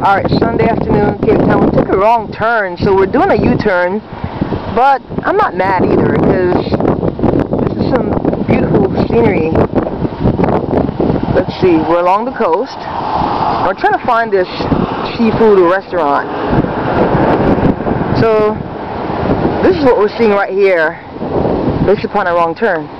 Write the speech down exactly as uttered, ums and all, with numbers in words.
Alright, Sunday afternoon, Cape Town. We took a wrong turn, so we're doing a U-turn, but I'm not mad either, because this is some beautiful scenery. Let's see, we're along the coast. We're trying to find this seafood restaurant. So, this is what we're seeing right here, based upon a wrong turn.